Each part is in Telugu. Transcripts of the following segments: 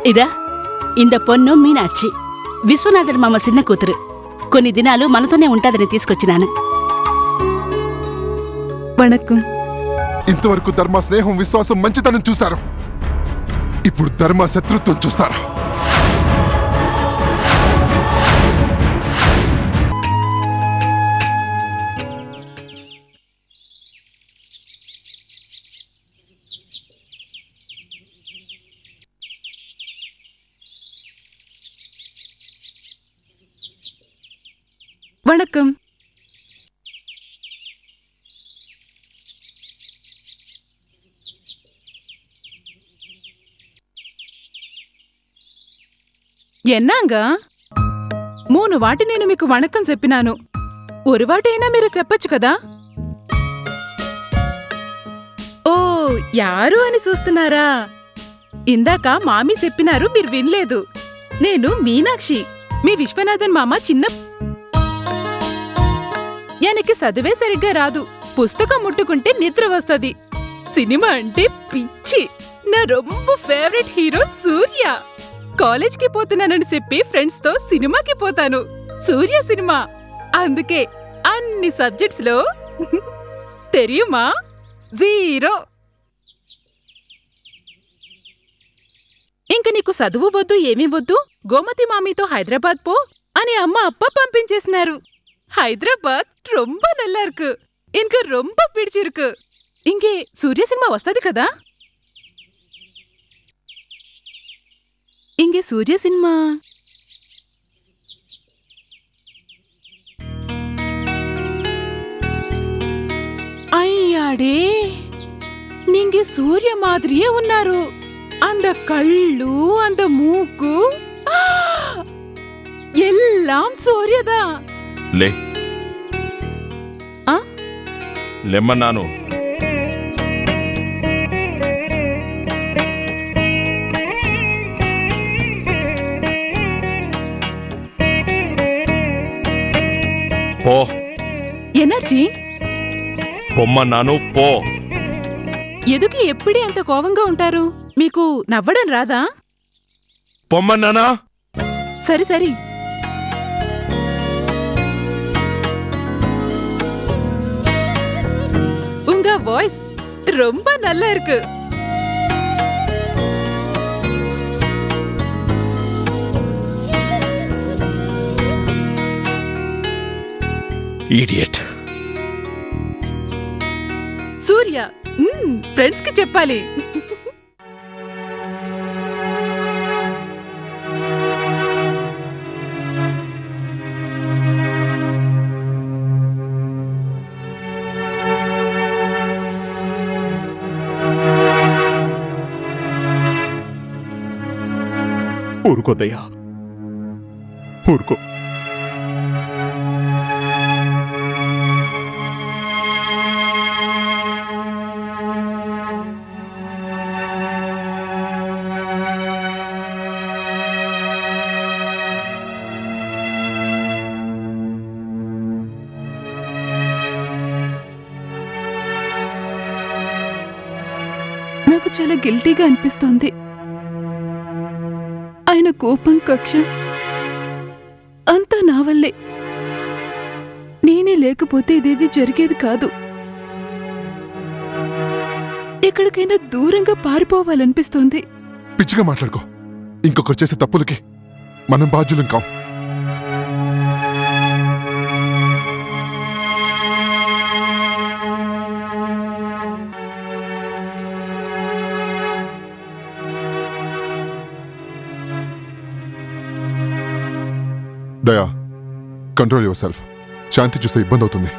இதா இந்த பொண்ணு மீனாட்சி, విశ్వనాథన్ మామ చిన్న కూతురు. కొన్ని దినాలు మనతోనే ఉంటాదని తీసుకొచ్చినాను. వణక్కం. ఇంతవరకు ధర్మ స్నేహం, విశ్వాసం, మంచితనం చూశారు. ఇప్పుడు ధర్మ శత్రుత్వం చూస్తారా? వణక్కం. ఎన్నాంగా 3 వాటి నేను మీకు వణక్కం చెప్పినాను. ఒక వాటైనా మీరు చెప్పొచ్చు కదా. ఓ యారు అని చూస్తున్నారా? ఇందాక మామీ చెప్పినారు, మీరు వినలేదు. నేను మీనాక్షి, మీ విశ్వనాథన్ మామ చిన్న. ఎనకి చదువే సరిగ్గా రాదు. పుస్తకం ముట్టుకుంటే నిద్ర వస్తది. సినిమా అంటే పిచ్చి. నా రొంబ ఫేవరెట్ హీరో సూర్య. కాలేజ్కి పోతున్నానని చెప్పి ఫ్రెండ్స్ తో సినిమాకి పోతాను. సూర్య సినిమా. అందుకే అన్ని సబ్జెక్ట్స్ లో తెరియుమా 0. ఇంక నీకు చదువు వద్దు, ఏమీ వద్దు, గోమతి మామీతో హైదరాబాద్ పో అని అమ్మ అప్ప పంపించేసినారు. హైదరాబాద్ రొంబ నల్లా ఇருக்கு. ఇంక రొంబ పిడిచిరుకు. ఇంకే సూర్య సినిమా వస్తది కదా. ఇంకే సూర్య సినిమా అయ్యాడే, நீங்க సూర్య మాదిరియే ఉన్నారు. அந்த కళ్ళు, அந்த మూకు ఎల్లాం సూర్యదా. లే లెమ్మన్నాను. పో. ఎనర్జీ పొమ్మన్నాను, పో. ఎదుకి ఎప్పుడీ అంత కోపంగా ఉంటారు? మీకు నవ్వడం రాదా? పొమ్మన్నానా? సరి సరి. உங்க வாய்ஸ் ரொம்ப நல்லா இருக்கு. ఇడియట్. సూర్య ఫ్రెండ్స్ కి చెప్పాలి. ఊరుకో దయ్యా, ఊరుకో. నాకు చాలా గిల్టీగా అనిపిస్తోంది. ఆయన కోపం, కక్ష అంతా నా వల్లే. నేనే లేకపోతే ఇదేది జరిగేది కాదు. ఎక్కడికైనా దూరంగా పారిపోవాలనిపిస్తోంది. పిచ్చిగా మాట్లాడుకో. ఇంకొకరు చేసే తప్పులకి మనం బాధ్యులం కాం. దయా, కంట్రోల్ యువర్ సెల్ఫ్. శాంతి చూస్తే ఇబ్బంది అవుతుంది.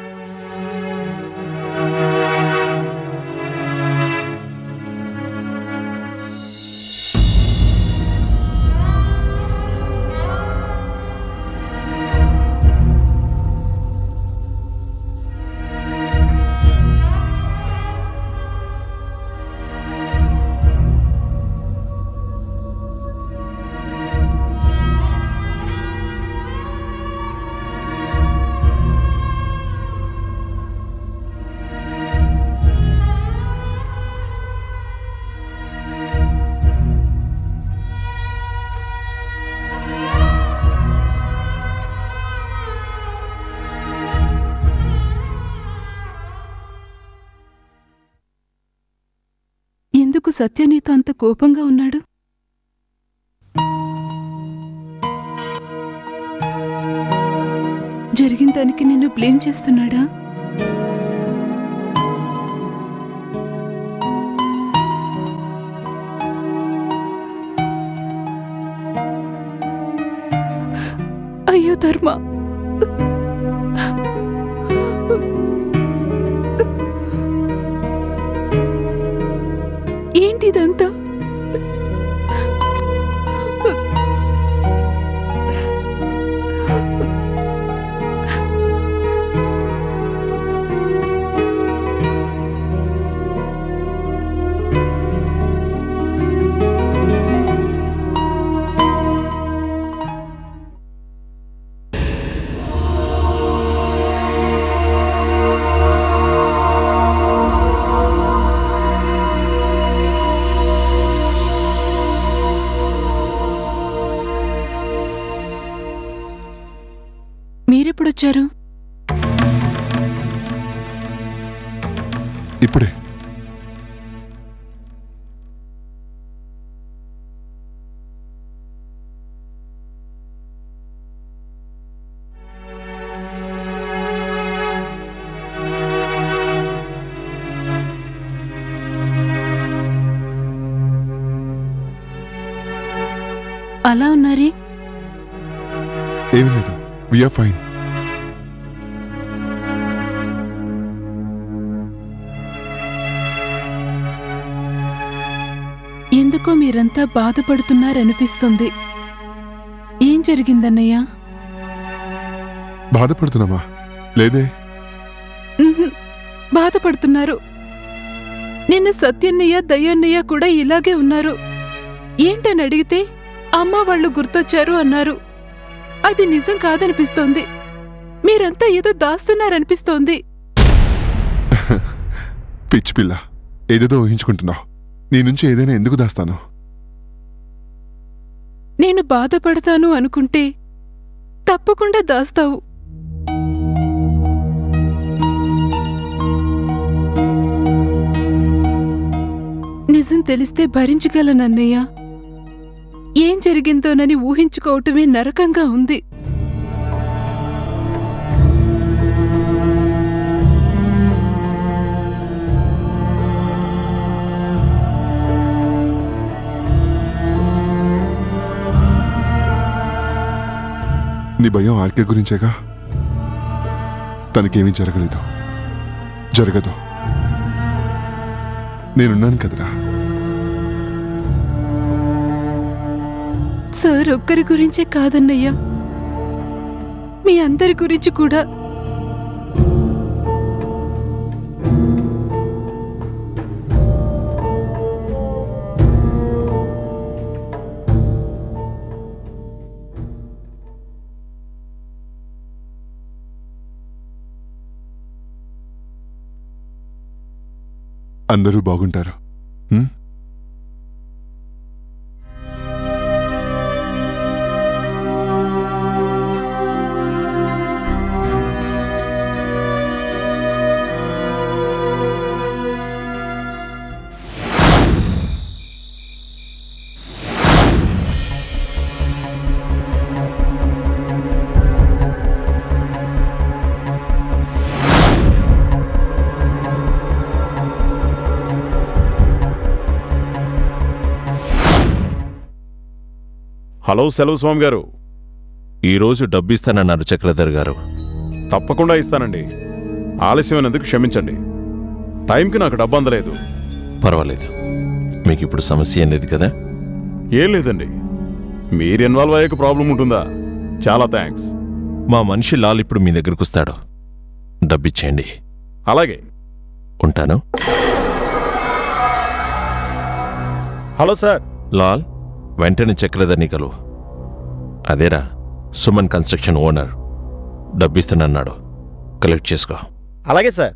సత్య నీతో అంత కోపంగా ఉన్నాడు? జరిగిన దానికి నిన్ను బ్లేమ్ చేస్తున్నాడా? అయ్యో ధర్మ, ఏంటిదంతా? మీరెప్పుడొచ్చారు? ఇప్పుడే. అలా ఉన్నారే? ఏమీ లేదు, వీఆర్ ఫైన్. ఎందుకో మీరంతా బాధపడుతున్నారనిపిస్తుంది. ఏం జరిగిందన్నయ్యా? బాధపడుతున్నామా? లేదే. బాధపడుతున్నారు. నిన్న సత్యన్నయ్య దయ్యన్నయ్య కూడా ఇలాగే ఉన్నారు. ఏంటని అడిగితే అమ్మ వాళ్ళు గుర్తొచ్చారు అన్నారు. అది నిజం కాదనిపిస్తోంది. మీరంతా ఏదో దాస్తున్నారనిపిస్తోంది. పిచ్చి పిల్ల, ఏదేదో ఊహించుకుంటున్నావు. నీ నుంచి ఏదైనా ఎందుకు దాస్తాను? నేను బాధపడతాను అనుకుంటే తప్పకుండా దాస్తావు. నిజం తెలిస్తే భరించగలనన్నయ్య. ఏం జరిగిందోనని ఊహించుకోవటమే నరకంగా ఉంది. నీ భయం ఆర్కే గురించేగా. తనకేమీ జరగలేదు, జరగదు. నేనున్నాను కదరా. సార్ ఒక్కరి గురించే కాదన్నయ్యా, మీ అందరి గురించి కూడా. అందరూ బాగుంటారు. హలో సెలవు స్వామి గారు, ఈరోజు డబ్బిస్తానన్నారు చక్రధర్ గారు. తప్పకుండా ఇస్తానండి. ఆలస్యమైనందుకు క్షమించండి. టైంకి నాకు డబ్బు అందలేదు. పర్వాలేదు, మీకు ఇప్పుడు సమస్య ఏం లేదు కదా? ఏం లేదండి. మీరు ఇన్వాల్వ్ అయ్యాక ప్రాబ్లం ఉంటుందా? చాలా థ్యాంక్స్. మా మనిషి లాల్ ఇప్పుడు మీ దగ్గరకు వస్తాడు. డబ్బిచ్చేయండి. అలాగే, ఉంటాను. Hello sir. లాల్, వెంటనే చక్రధర్ని కలువు. అదేరా, సుమన్ కన్స్ట్రక్షన్ ఓనర్. డబ్బిస్తానన్నాడు, కలెక్ట్ చేసుకో. అలాగే సార్.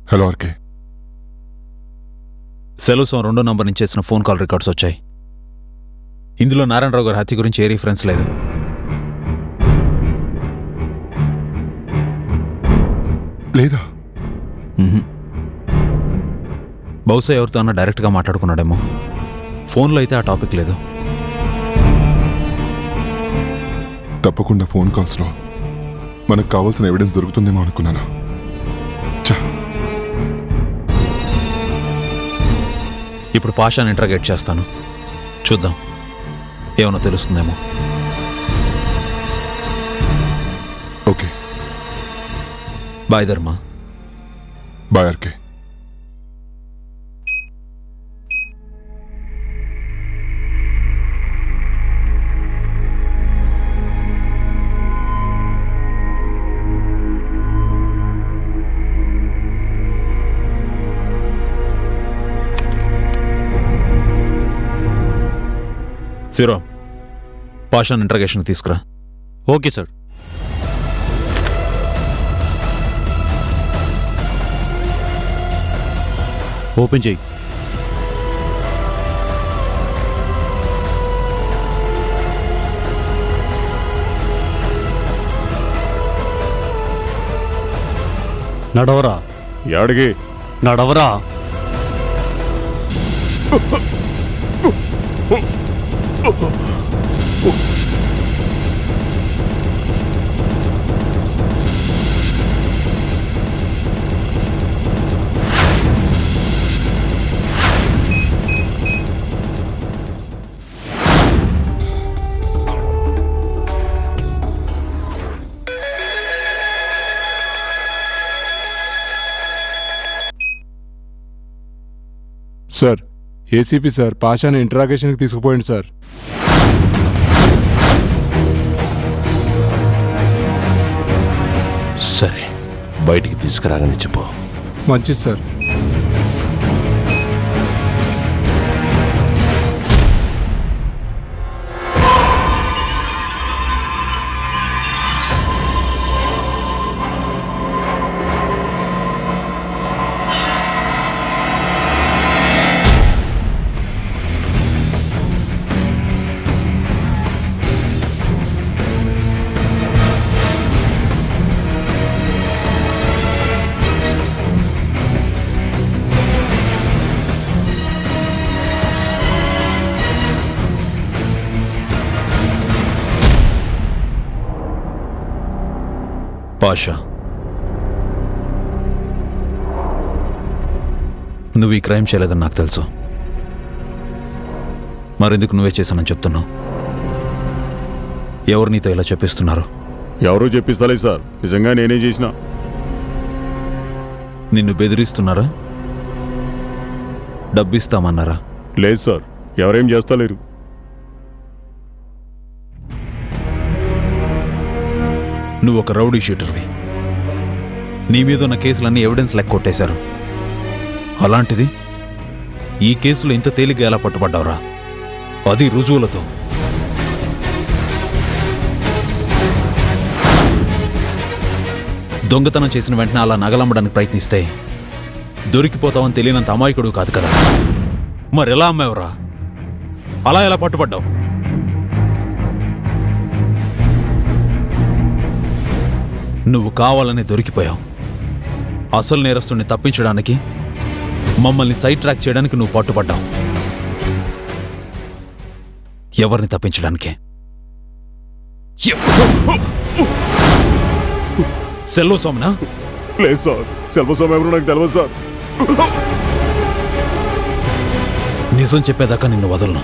Hello RK. సెలవుసం 2వ నంబర్ నుంచి చేసిన ఫోన్ కాల్ రికార్డ్స్ వచ్చాయి. ఇందులో నారాయణరావు గారి హత్య గురించి ఏ రిఫరెన్స్ లేదు. లేదా? బహుశా ఎవరితో అన్నా డైరెక్ట్గా మాట్లాడుకున్నాడేమో. ఫోన్లో అయితే ఆ టాపిక్ లేదు. తప్పకుండా ఫోన్ కాల్స్లో మనకు కావాల్సిన ఎవిడెన్స్ దొరుకుతుందేమో అనుకున్నాను. ఇప్పుడు పాషాని ఇంటరాగేట్ చేస్తాను. చూద్దాం ఏమన్నా తెలుస్తుందేమో. Okay. Bye Dharma. Bye RK. Shivaram, పాషాన్ ఇంటరాగేషన్ తీసుకురా. Okay sir. ఓపెన్ చేయి. నడవరా. యాడికి? నడవరా. సార్, ఏసీపీ సార్ పాషాని ఇంటరాగేషన్కి తీసుకుపోయింది సార్. సరే, బయటికి తీసుకురాగని చెప్పు. మంచిది సార్. పాషా, నువ్వు ఈ క్రైమ్ చేయలేదని నాకు తెలుసు. మరెందుకు నువ్వే చేశానని చెప్తున్నావు? ఎవరు నీతో ఇలా చెప్పిస్తున్నారు? ఎవరూ చెప్పిస్తలే సార్, నిజంగా నేనే చేసిన. నిన్ను బెదిరిస్తున్నారా? డబ్బిస్తామన్నారా? లేదు సార్, ఎవరేం చేస్తలేరు. నువ్వు ఒక రౌడీ షీటర్వి. నీ మీద ఉన్న కేసులన్నీ ఎవిడెన్స్ లెక్క కొట్టేశారు. అలాంటిది ఈ కేసులో ఇంత తేలిగ్గా ఎలా పట్టుబడ్డావురా? అది రుజువులతో. దొంగతనం చేసిన వెంటనే అలా నగలమ్మడానికి ప్రయత్నిస్తే దొరికిపోతావని తెలియనంత అమాయకుడు కాదు కదా. మరెలా అమ్మావురా? అలా ఎలా పట్టుబడ్డావు? నువ్వు కావాలని దొరికిపోయావు. అసలు నేరస్తుని తప్పించడానికి, మమ్మల్ని సైడ్ ట్రాక్ చేయడానికి నువ్వు పట్టుబడ్డావు. ఎవరిని తప్పించడానికి? సెల్వస్వామినా? లేదు సార్, సెల్వస్వామి ఎవరు నాకు తెలియదు సార్. నిజం చెప్పేదాకా నిన్ను వదలను.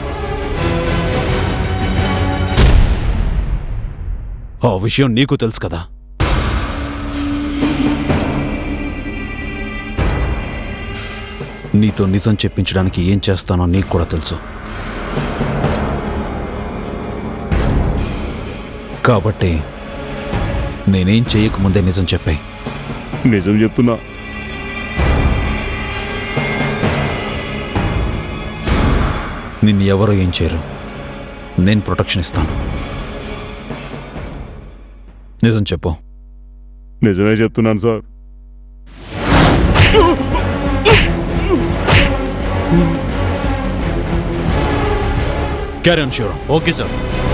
ఆ విషయం నీకు తెలుసు కదా. నీతో నిజం చెప్పించడానికి ఏం చేస్తానో నీకు కూడా తెలుసు. కాబట్టి నేనేం చేయకముందే నిజం చెప్పాయి. నిజం చెప్తున్నా. నిన్ను ఎవరో ఏం చేయరు. నేను ప్రొటెక్షన్ ఇస్తాను. నిజం చెప్పు. నిజమే చెప్తున్నాను sir. Carry on Shivaram. Okay sir.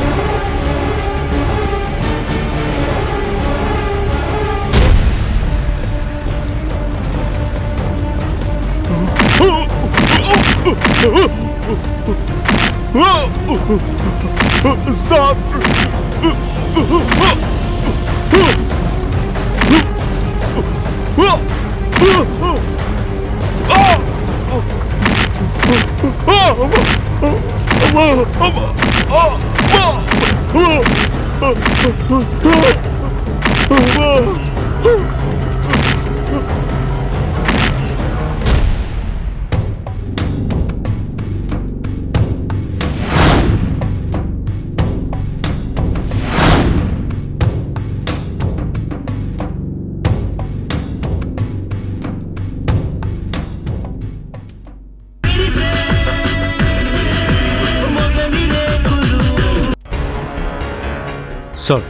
Sir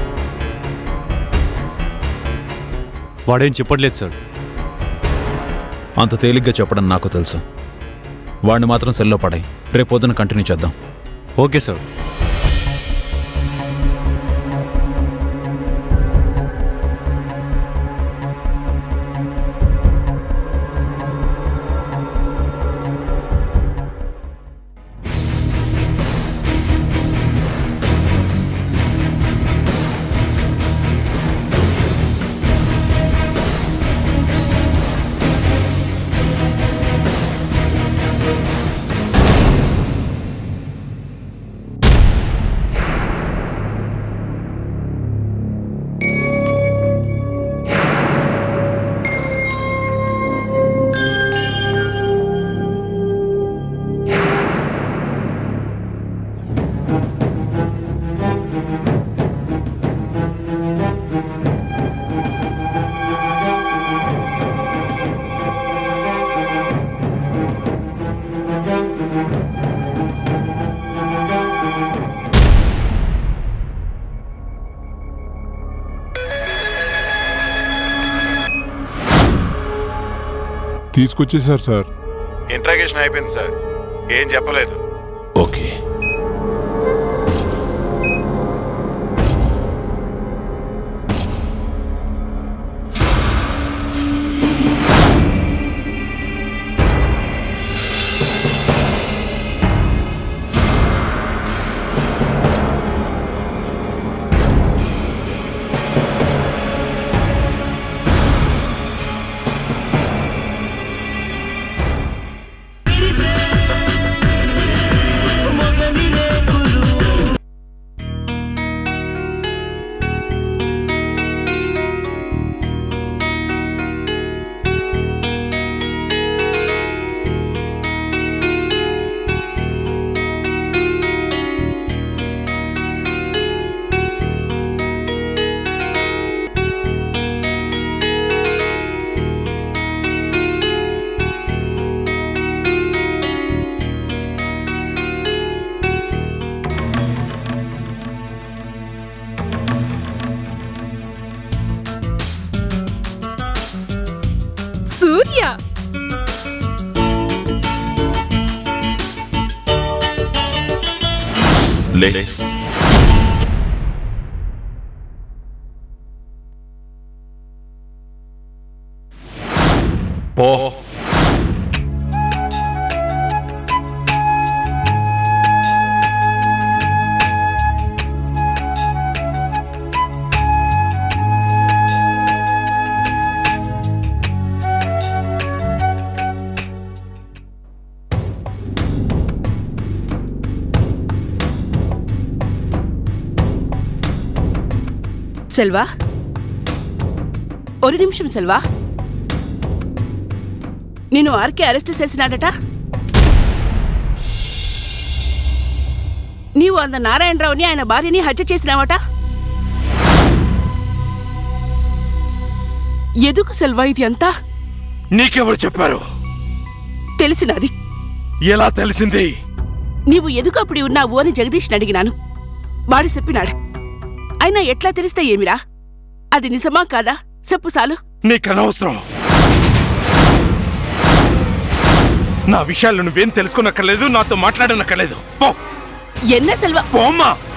వాడేం చెప్పట్లేదు సార్. అంత తేలిగ్గా చెప్పడం నాకు తెలుసు. వాడిని మాత్రం సెల్లో పడాయి. రేపు పొద్దున కంటిన్యూ చేద్దాం. Okay sir. తీసుకొచ్చేసారు సార్. ఇంట్రాగేషన్ అయిపోయింది సార్. ఏం చెప్పలేదు. ఓకే. సూర్య లే. పో. సెల్వా, ஒரு నిమిషం సెల్వా. నేను ఆర్కే అరెస్ట్ చేసినాడట. నీవు అంద నారాయణరావుని ఆయన భార్యని హత్య చేసినావట. ఎదుకు సెల్వా ఇది అంతా? నీకెవరు చెప్పారు? తెలిసినది. ఎలా తెలిసింది? నీవు ఎదుకు అప్పుడు ఉన్నావు అని జగదీష్ని అడిగినాను. వాడు చెప్పినాడు. అయినా ఎట్లా తెలిస్తే ఏమిరా? అది నిజమా కాదా చెప్పు చాలు. నీకనవసరం. నా విషయాలు నువ్వేం తెలుసుకోనక్కర్లేదు, నాతో మాట్లాడనక్కర్లేదు. పో ఎన్న సెల్వ పోమ్మా.